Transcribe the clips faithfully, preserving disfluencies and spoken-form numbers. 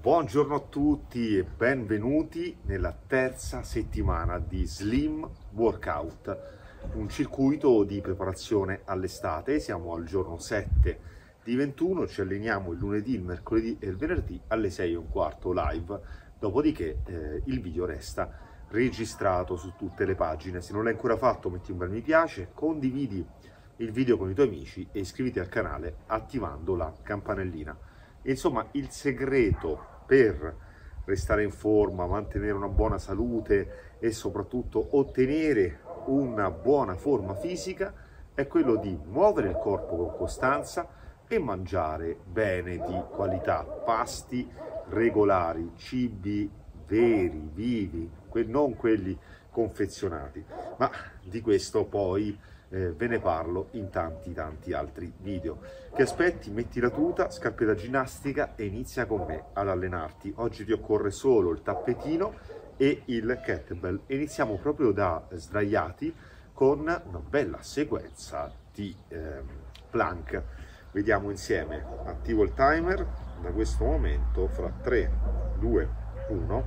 Buongiorno a tutti e benvenuti nella terza settimana di Slim Workout, un circuito di preparazione all'estate. Siamo al giorno sette di ventuno, ci alleniamo il lunedì, il mercoledì e il venerdì alle sei e un quarto live, dopodiché eh, il video resta registrato su tutte le pagine. Se non l'hai ancora fatto, metti un bel mi piace, condividi il video con i tuoi amici e iscriviti al canale attivando la campanellina. Insomma, il segreto per restare in forma, mantenere una buona salute e soprattutto ottenere una buona forma fisica è quello di muovere il corpo con costanza e mangiare bene, di qualità, pasti regolari, cibi veri, vivi, non quelli confezionati. Ma di questo poi Eh, ve ne parlo in tanti tanti altri video. Che aspetti? Metti la tuta, scarpe da ginnastica e inizia con me ad allenarti. Oggi ti occorre solo il tappetino e il kettlebell. Iniziamo proprio da sdraiati con una bella sequenza di eh, plank. Vediamo insieme. Attivo il timer da questo momento fra tre, due, uno.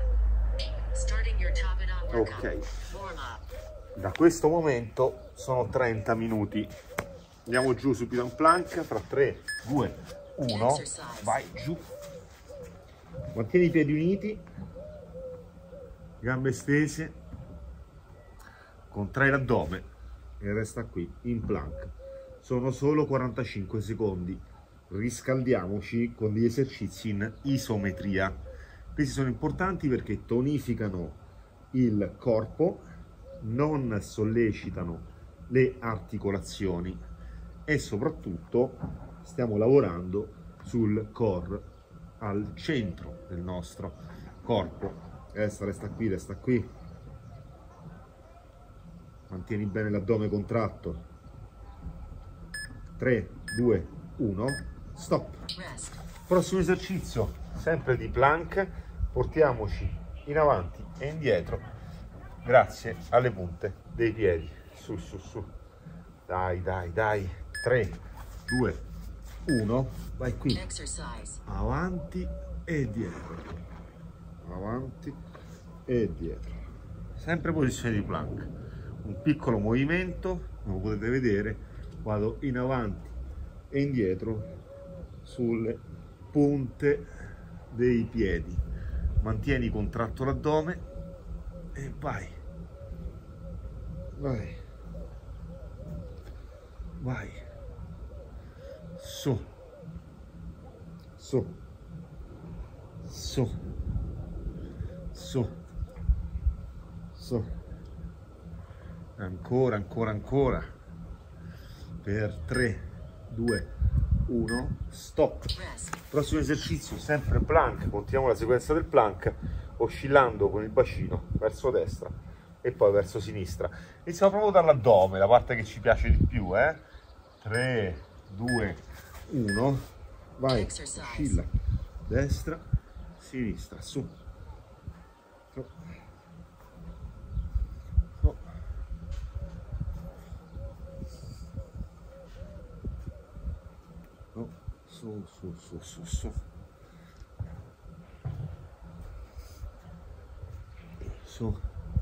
Ok. Da questo momento sono trenta minuti. Andiamo giù subito in plank fra tre, due, uno. Vai giù. Mantieni i piedi uniti, gambe stese, contrai l'addome e resta qui in plank. Sono solo quarantacinque secondi. Riscaldiamoci con degli esercizi in isometria. Questi sono importanti perché tonificano il corpo, non sollecitano le articolazioni e soprattutto stiamo lavorando sul core, al centro del nostro corpo. Resta, resta qui, resta qui. Mantieni bene l'addome contratto. tre, due, uno. Stop. Prossimo esercizio, sempre di plank. Portiamoci in avanti e indietro grazie alle punte dei piedi. Su, su, su. Dai, dai, dai. tre, due, uno. Vai qui. Avanti e dietro. Avanti e dietro. Sempre posizione di plank. Un piccolo movimento, come potete vedere, vado in avanti e indietro sulle punte dei piedi. Mantieni contratto l'addome e vai, vai, vai, su, su, su, su, su, ancora, ancora, ancora, per tre, due, uno, stop. Prossimo esercizio, sempre plank, continuiamo la sequenza del plank, oscillando con il bacino verso destra e poi verso sinistra. Iniziamo proprio dall'addome, la parte che ci piace di più, eh? tre, due, uno, vai, oscilla, destra, sinistra, su, su, su. No. Su, su, su, su, su. Su,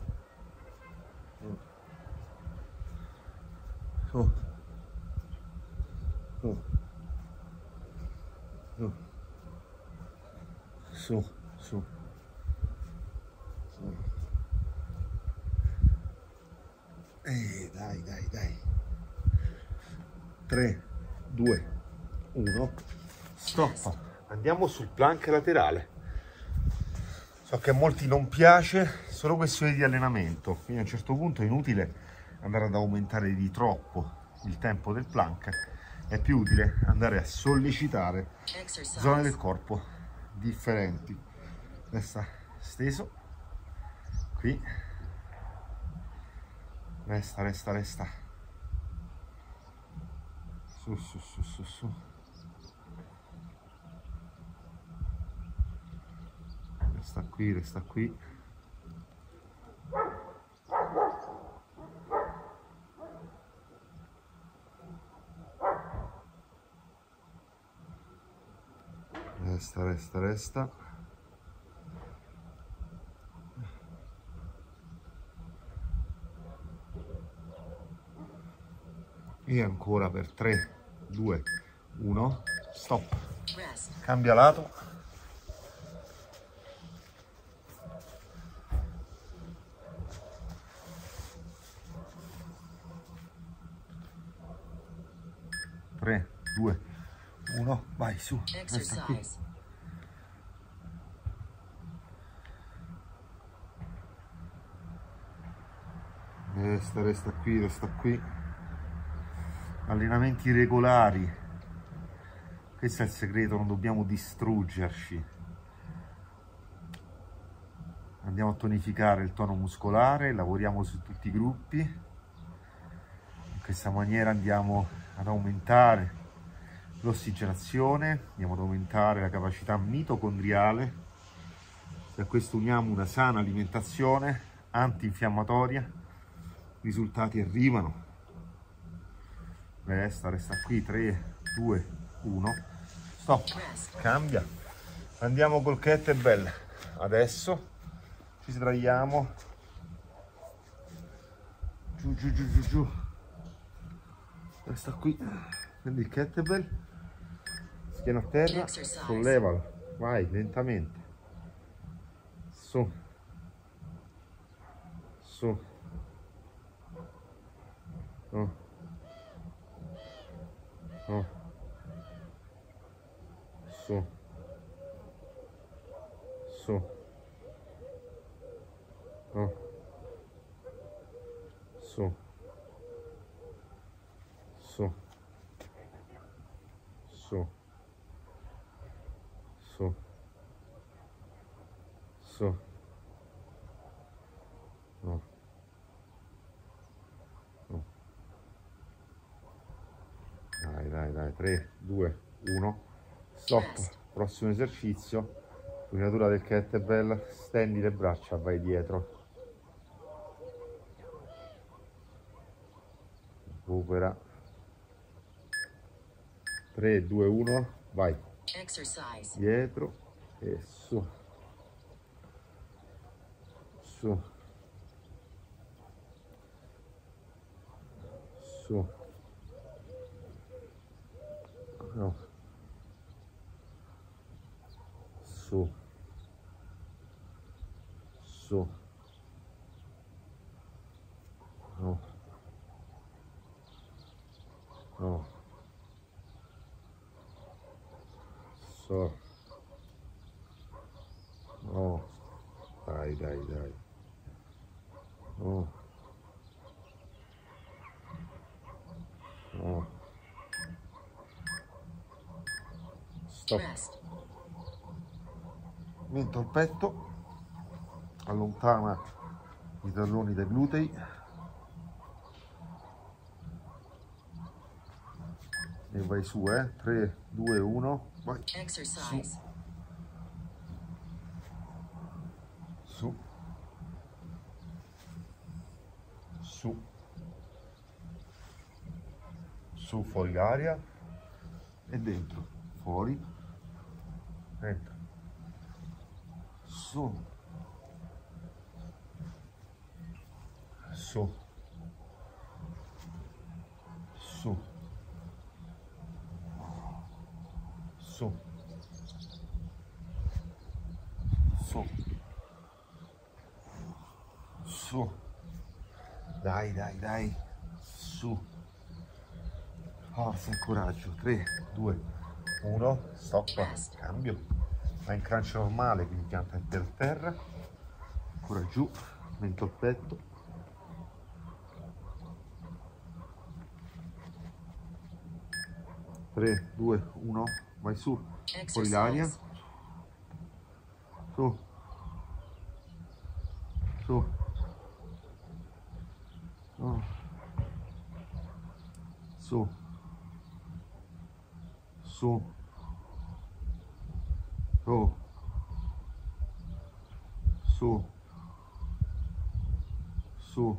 su, su, su, su, su. Eh, dai, dai, dai. tre, due, uno, stop. Andiamo sul plank laterale. So che a molti non piace, solo questione di allenamento, quindi a un certo punto è inutile andare ad aumentare di troppo il tempo del plank, è più utile andare a sollecitare zone del corpo differenti. Resta steso, qui, resta, resta, resta, su, su, su, su, su. Resta qui, resta qui. Resta, resta, resta, resta. E ancora per tre, due, uno, stop. Cambia lato. tre, due, uno, vai su, resta qui. Resta, resta qui, resta qui. Allenamenti regolari, questo è il segreto, non dobbiamo distruggerci. Andiamo a tonificare il tono muscolare, lavoriamo su tutti i gruppi. In questa maniera andiamo ad aumentare l'ossigenazione, andiamo ad aumentare la capacità mitocondriale. Se a questo uniamo una sana alimentazione antinfiammatoria, i risultati arrivano. Resta, resta qui, tre, due, uno, stop, cambia. Andiamo col kettlebell. Adesso ci sdraiamo, giù, giù, giù, giù, giù. Resta qui, prendi il kettlebell, schiena a terra, sollevalo, vai, lentamente. Su, su, oh. Oh. Su, su, oh. Su, su, su, su, su, oh. Oh. Dai, dai, dai, tre, due, uno, stop. Prossimo esercizio, l'unatura del kettlebell, stendi le braccia, vai dietro. Recupera. tre, due, uno, vai. Dietro e su. Su. Su. No. Su, su, no, no, so, no, dai, dai, dai, no, no, stop. Mento il petto, allontana i talloni dai glutei e vai su, eh, tre, due, uno, vai, su, su, su, su, fuori l'aria e dentro, fuori, dentro. Su, su, su, su, su, su, dai, dai, dai, su, forza e coraggio, tre, due, uno, stop, cambio. Va in crunch normale, quindi pianta per terra, ancora giù, mento il petto, tre, due, uno, vai su, fuori l'aria, su, su, oh. Su, su, su, su, su,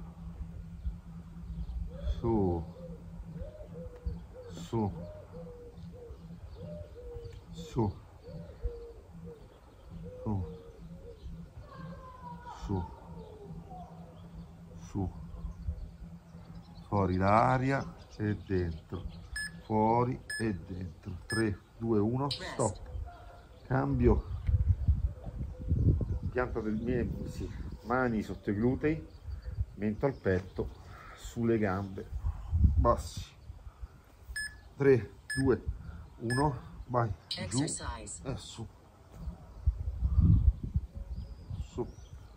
su, su, su, su, fuori l'aria e dentro, fuori e dentro, tre, due, uno, stop, cambio, pianta del mie, sì, mani sotto i glutei, mento al petto, sulle gambe, bassi, tre, due, uno, vai, giù e su, su,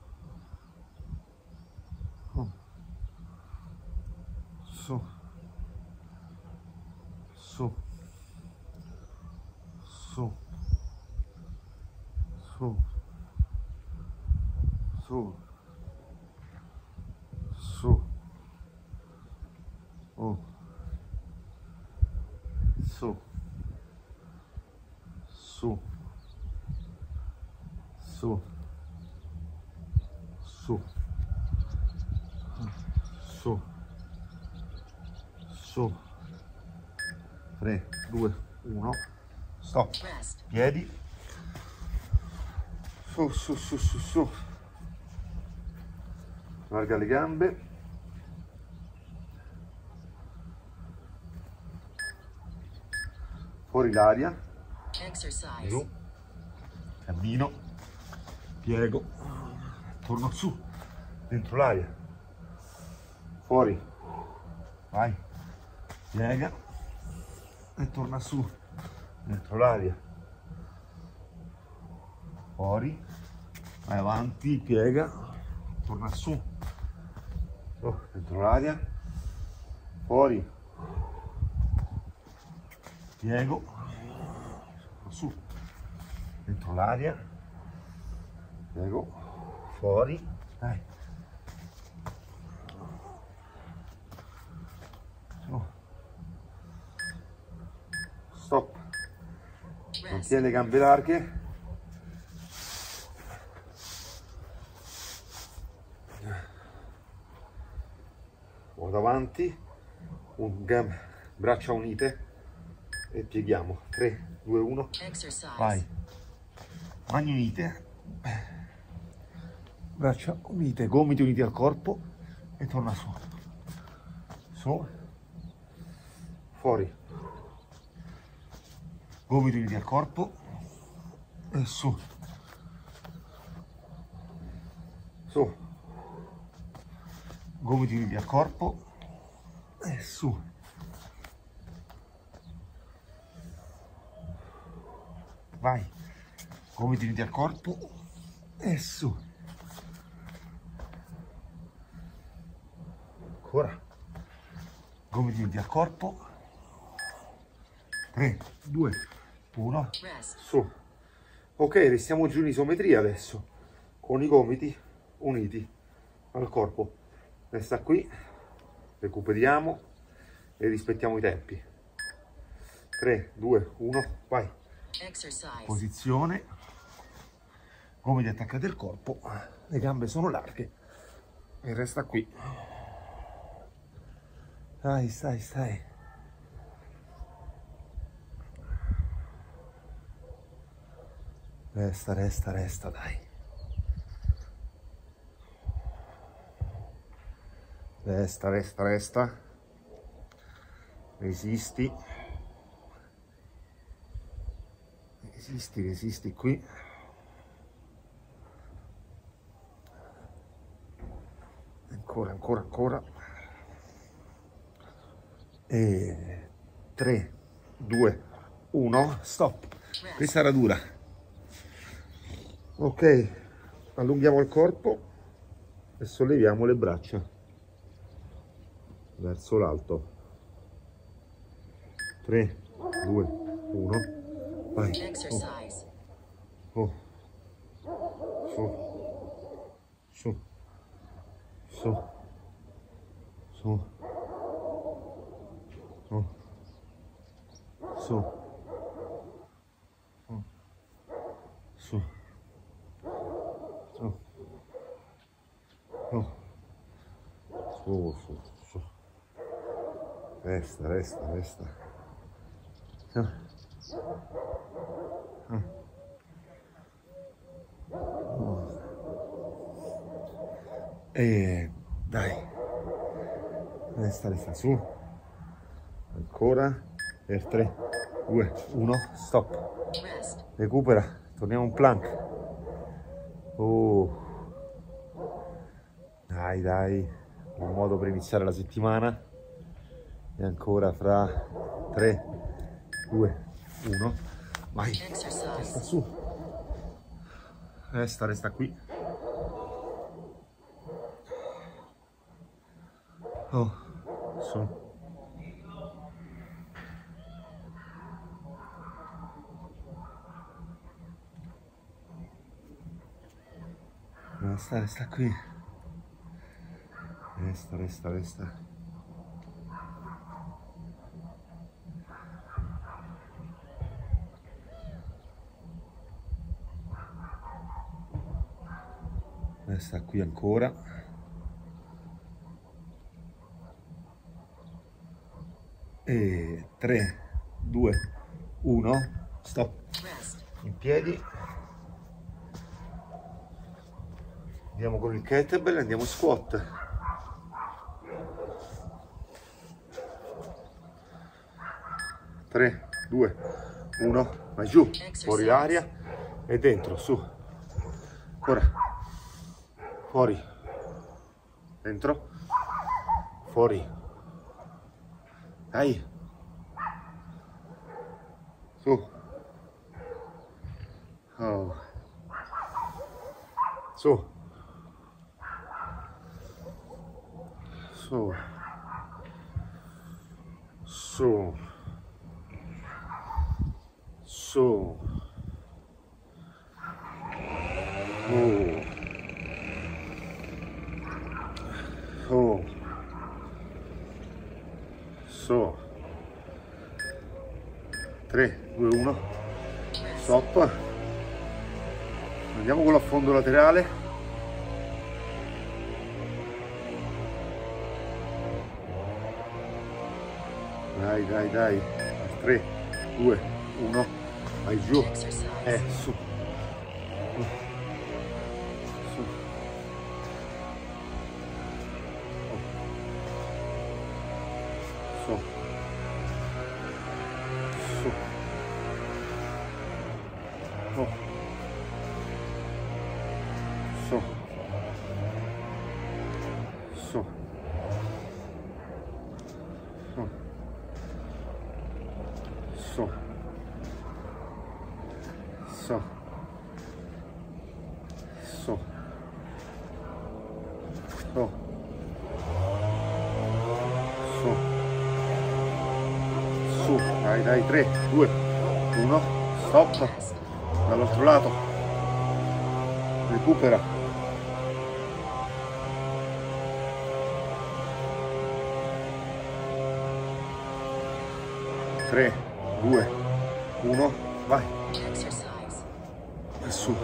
su, su, su, su, su, su, oh, su, su, su, su, su, su, tre, due, uno, stop, piedi, su, su, su, su, su, allarga le gambe, fuori l'aria, giù, cammino, piego, torno su, dentro l'aria, fuori, vai, piega e torna su, dentro l'aria, fuori, vai avanti, piega, torna su, oh, dentro l'aria, fuori, piego, su, dentro l'aria, piego, fuori, dai, su, stop, mantieni le gambe larghe, vado avanti, un gam, braccia unite e pieghiamo, tre, due, uno, vai, mani unite, braccia unite, gomiti uniti al corpo e torna su, su, fuori, gomiti uniti al corpo e su, su, gomiti uniti al corpo e su, vai, gomiti uniti al corpo e su, ancora, gomiti uniti al corpo, tre, due, uno, su, ok, restiamo giù in isometria adesso, con i gomiti uniti al corpo, resta qui, recuperiamo e rispettiamo i tempi, tre, due, uno, vai, posizione, gomiti attaccati al corpo, le gambe sono larghe e resta qui, dai, stai, stai, resta, resta, resta, dai, resta, resta, resta, resisti, resisti, resisti qui, ancora, ancora, ancora, e tre, due, uno, stop, questa era dura, ok, allunghiamo il corpo e solleviamo le braccia verso l'alto, tre, due, uno, vai, oh, oh, su, su, su, su, su, su, su, su, su, su, su, resta, resta, resta, ah. Ah. Oh. E dai. resta, resta, su, ancora, per tre, due, uno, stop, recupera, torniamo un plank. Oh, dai, dai, un modo per iniziare la settimana. E ancora fra tre, due, uno, vai, resta su, resta, resta qui. Oh, su. Resta, resta qui. Resta, resta, resta. Resta qui ancora. E tre, due, uno, stop. In piedi. Andiamo con il kettlebell, andiamo squat. tre, due, uno, vai giù, fuori l'aria e dentro, su. Ancora. Fuori. Dentro. Fuori. Dai. Su. Oh. Su. Su. Su. Su. Oh. Oh. So. tre, due, uno, stop. Andiamo con l'affondo laterale. Dai, dai, dai. tre, due, uno, vai giù. Eh, su. Su. Su. Su. Oh. Su. Su. Su. Su. Su. Su. Su. Su. Su. Dai, dai, tre, due, uno, stop. Dall'altro lato. Recupera. tre, due, uno, vai. E su.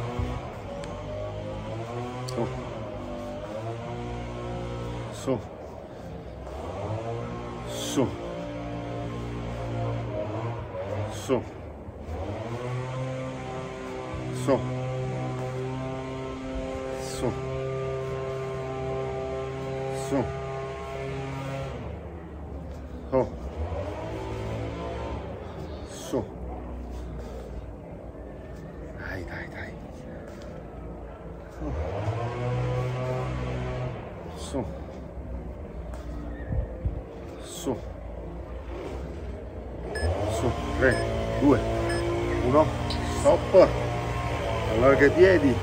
Su. Su. Su. Su. Su. Su. Su. Oh. Su. Dai, dai, dai. Oh. Su. Su. Su. tre, due, uno, stop. Allarga i piedi.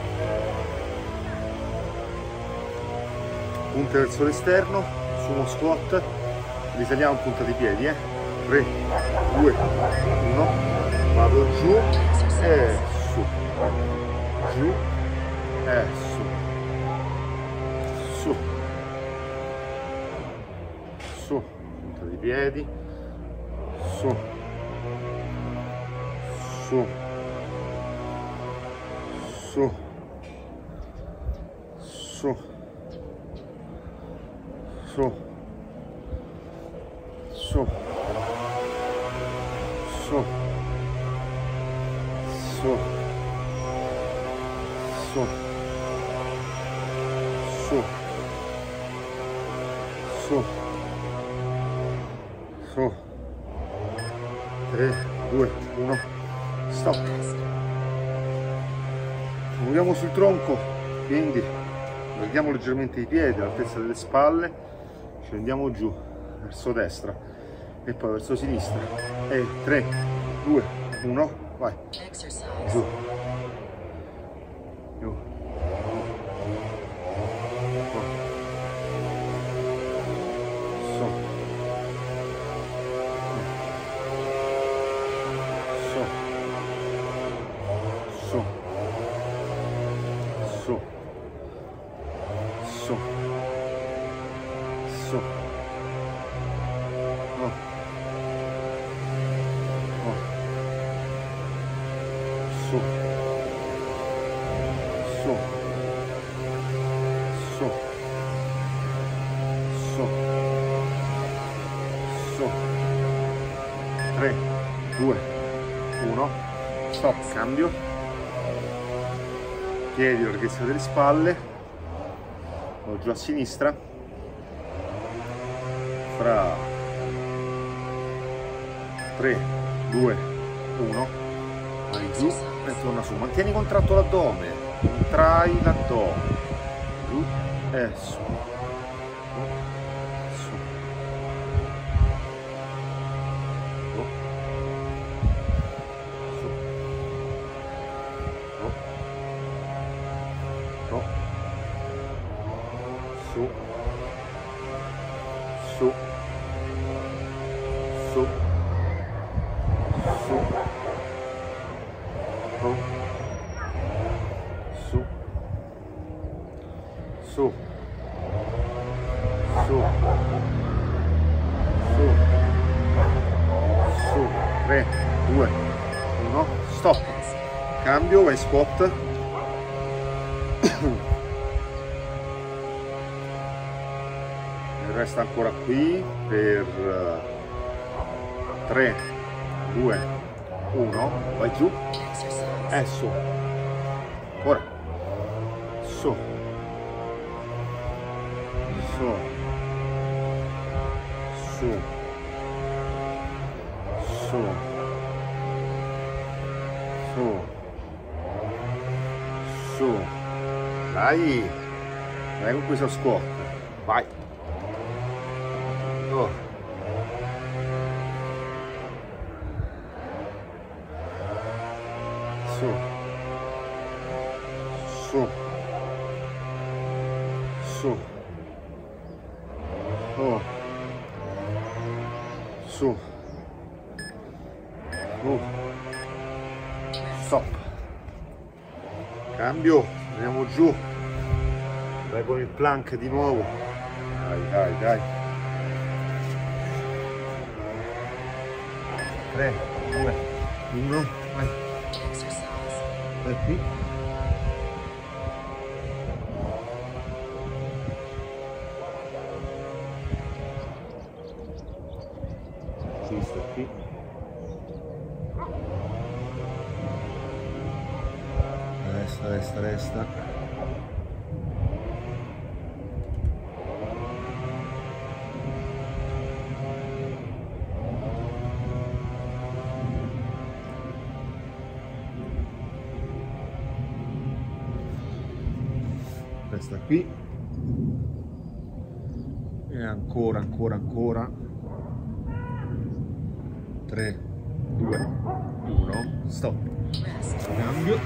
Punte verso l'esterno, su uno squat. Risaliamo in punta di piedi, eh. tre, due, uno, vado giù e su, giù e su, su, su, punta di piedi, su, su, su, su, su, su, su, su, su, su, su, Su. tre, due, uno, stop. Muoviamo sul tronco, quindi allarghiamo leggermente i piedi all'altezza delle spalle, scendiamo giù verso destra e poi verso sinistra. E tre, due, uno, vai. Giù. Giù. Su, su, su, oh. Oh. Su, su, su, su, su, tre, due, uno, stop, cambio. Piedi larghezza delle spalle, o giù a sinistra, fra tre, due, uno, vai giù e torna su, mantieni contratto l'addome, contrai l'addome, giù e su, su, su, su, su, su, su, su, su, su, su, su, su, tre, due, uno, stop, cambio, vai squat. Resta ancora qui per tre, due, uno, vai giù e su, ora, su, su, su, su, su, su, dai, dai con questo squat, vai. Oh. Su, su, su, oh. Su, oh. Stop, cambio, andiamo giù, vai con il plank di nuovo, dai dai dai. tre, due, uno, vai. Vai qui. Sinistra qui. Destra, destra, destra. Questa qui e ancora ancora ancora tre, due, uno, stop, cambio,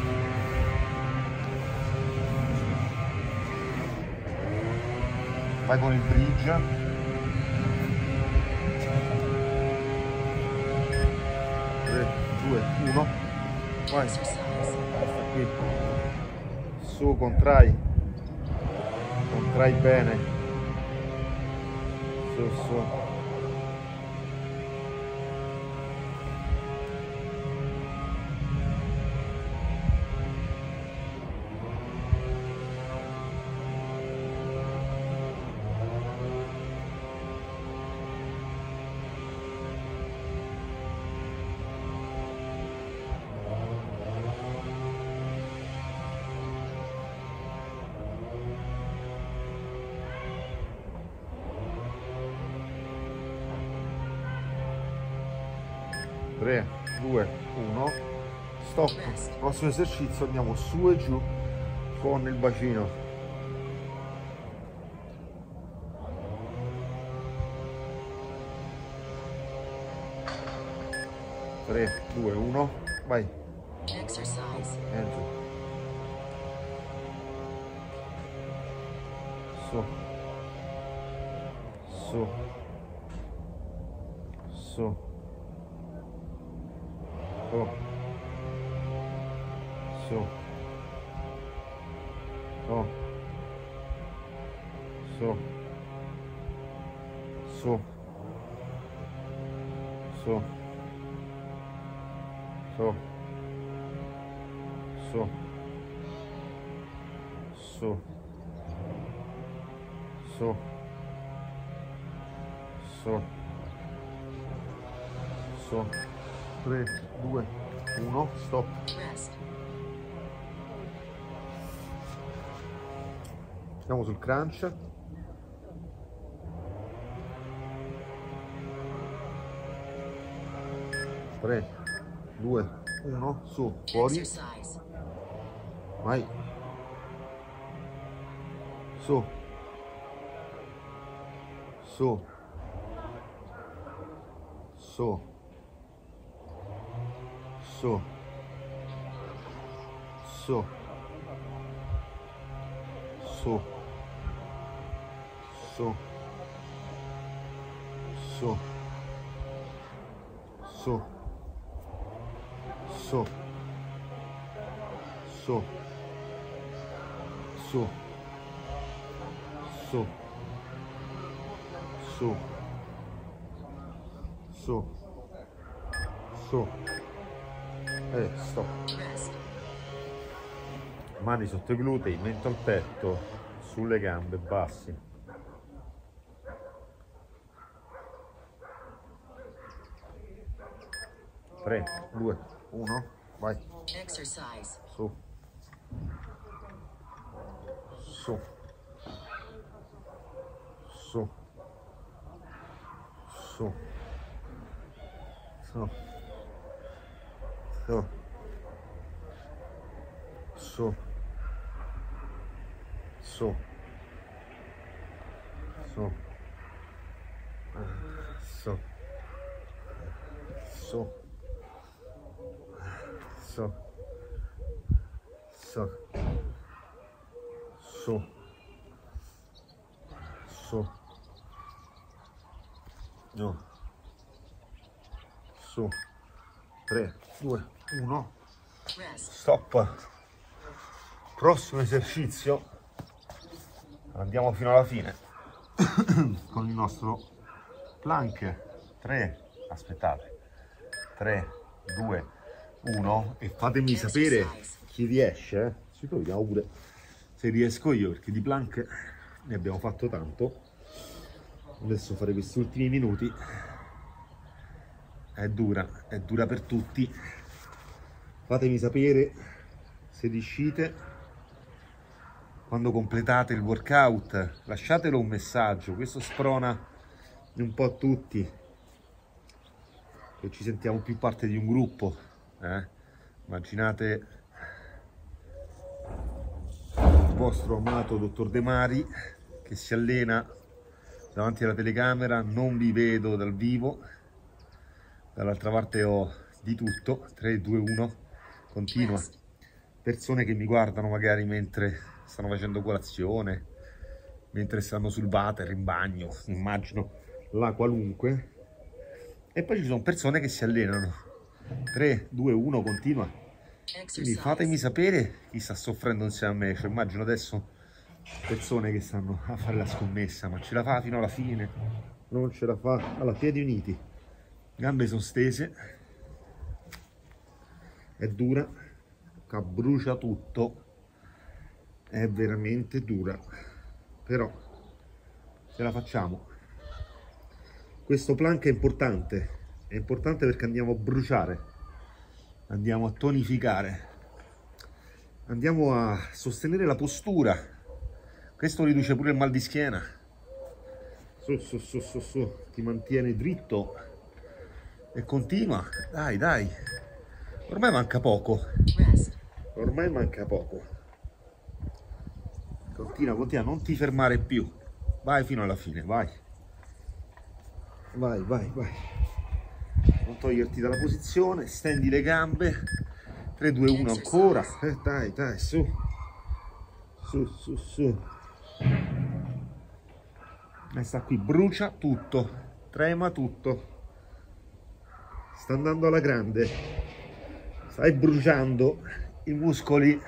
vai con il bridge, tre, due, uno, vai, questa qui, su, contrai, contrai bene, su su, tre, due, uno, stop. Prossimo esercizio, andiamo su e giù con il bacino. tre, due, uno, vai. Exercise. E giù. Su. Su. Su. Su. Su. Su. Su. Su. Su. Su. Su. Su. Su. Su. tre, due, uno, stop. Rest. Andiamo sul crunch. tre, due, uno, su, fuori. Exercise. Vai. Su. Su. Su. Su. Su. Su. Su. Su. Su. Su. Su. Su. Su. Su. Su. Su. E stop. Rest. Mani sotto i glutei, mento al petto, sulle gambe, bassi. tre, due, uno, vai. Exercise. Su. Su. Su. Su. Su. Su. Su. Su. Su. Su. Su. Su. Su. Su. Su. No. Su. tre, due, uno. Rest. Stop. Prossimo esercizio. Andiamo fino alla fine con il nostro plank. tre, aspettate. tre, due, uno e fatemi sapere chi riesce, eh. Ci proviamo pure se riesco io, perché di plank ne abbiamo fatto tanto. Adesso fare questi ultimi minuti è dura, è dura per tutti. Fatemi sapere se riuscite. Quando completate il workout lasciatelo un messaggio, questo sprona un po' a tutti che ci sentiamo più parte di un gruppo, eh? Immaginate il vostro amato dottor De Mari che si allena davanti alla telecamera, non vi vedo dal vivo, dall'altra parte ho di tutto. Tre, due, uno, continua. Persone che mi guardano magari mentre stanno facendo colazione, mentre stanno sul water, in bagno, immagino la qualunque. E poi ci sono persone che si allenano. tre, due, uno, continua. Quindi fatemi sapere chi sta soffrendo insieme a me. Cioè, immagino adesso persone che stanno a fare la scommessa, ma ce la fa fino alla fine? Non ce la fa? Allora, piedi uniti, gambe sono stese, è dura, brucia tutto, è veramente dura, però ce la facciamo. Questo plank è importante, è importante perché andiamo a bruciare, andiamo a tonificare, andiamo a sostenere la postura. Questo riduce pure il mal di schiena. Su, su, su, su, su, ti mantiene dritto, E continua, dai, dai. Ormai manca poco. Rest. Ormai manca poco. Continua, continua, non ti fermare più. Vai fino alla fine, vai. Vai, vai, vai. Non toglierti dalla posizione, stendi le gambe. tre, due, uno ancora. Eh, dai, dai, su. Su, su, su. E sta qui, brucia tutto, trema tutto. Sta andando alla grande. Stai bruciando, i muscoli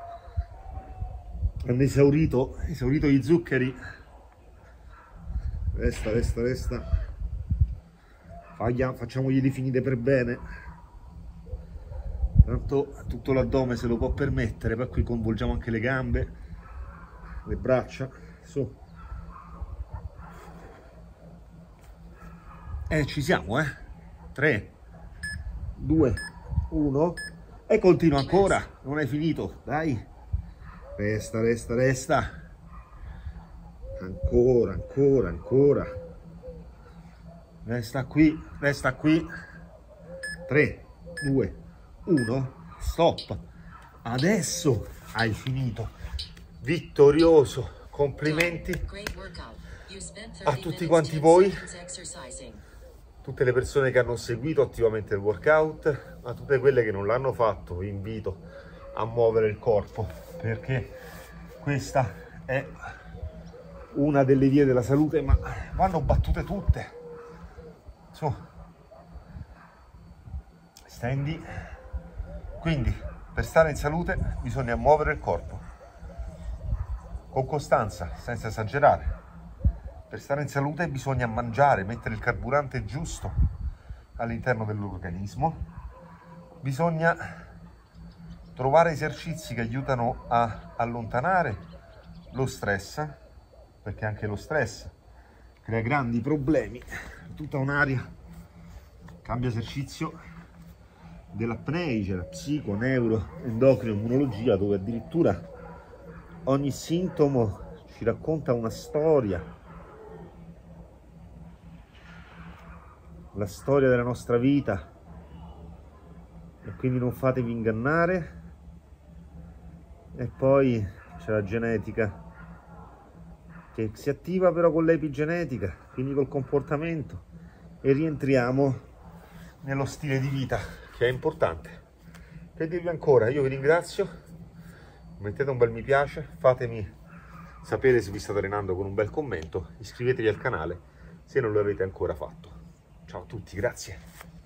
hanno esaurito, esaurito gli zuccheri. Resta, resta, resta. Faglia, facciamoglieli finire per bene. Tanto tutto l'addome se lo può permettere, poi qui coinvolgiamo anche le gambe, le braccia, su. E ci siamo, eh? tre, due, uno. E continua ancora, non hai finito, dai. Resta, resta, resta. Ancora, ancora, ancora. Resta qui, resta qui. tre, due, uno. Stop. Adesso hai finito. Vittorioso. Complimenti Great workout. You spent a thirty tutti minutes, quanti ten voi. seconds exercising. Tutte le persone che hanno seguito attivamente il workout, a tutte quelle che non l'hanno fatto, vi invito a muovere il corpo, perché questa è una delle vie della salute, ma vanno battute tutte. Su, stendi. Quindi per stare in salute bisogna muovere il corpo con costanza, senza esagerare. Per stare in salute bisogna mangiare, mettere il carburante giusto all'interno dell'organismo. Bisogna trovare esercizi che aiutano a allontanare lo stress, perché anche lo stress crea grandi problemi. Tutta un'area, cambia esercizio dell'apneice, la psico, neuro, endocrino, immunologia, dove addirittura ogni sintomo ci racconta una storia. La storia della nostra vita, e quindi non fatevi ingannare. E poi c'è la genetica che si attiva però con l'epigenetica, quindi col comportamento, e rientriamo nello stile di vita, che è importante. Per dirvi ancora, io vi ringrazio, mettete un bel mi piace, fatemi sapere se vi state allenando con un bel commento, iscrivetevi al canale se non lo avete ancora fatto. Ciao a tutti, grazie.